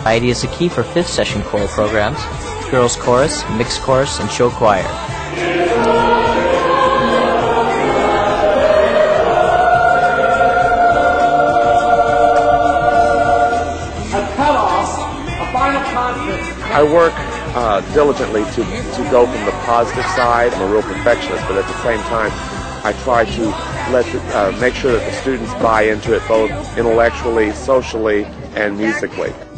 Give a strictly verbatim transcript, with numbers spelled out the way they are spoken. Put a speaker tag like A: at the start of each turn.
A: Variety is a key for fifth session choral programs, girls chorus, mixed chorus, and show choir.
B: I work uh, diligently to, to go from the positive side. I'm a real perfectionist, but at the same time, I try to let the, uh, make sure that the students buy into it both intellectually, socially, and musically.